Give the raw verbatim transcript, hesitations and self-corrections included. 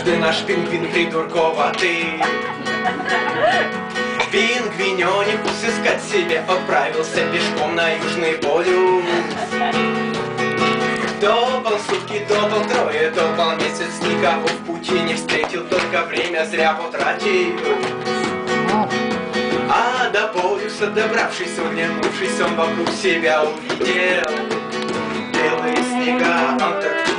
Однажды наш пингвин придурковатый пингвинёник усыскать себе отправился пешком на Южный полюс. Топал сутки, топал трое, топал месяц, никого в пути не встретил, только время зря потратил. А до полюса добравшись, оглянувшись, он вокруг себя увидел белые снега Антарктиды.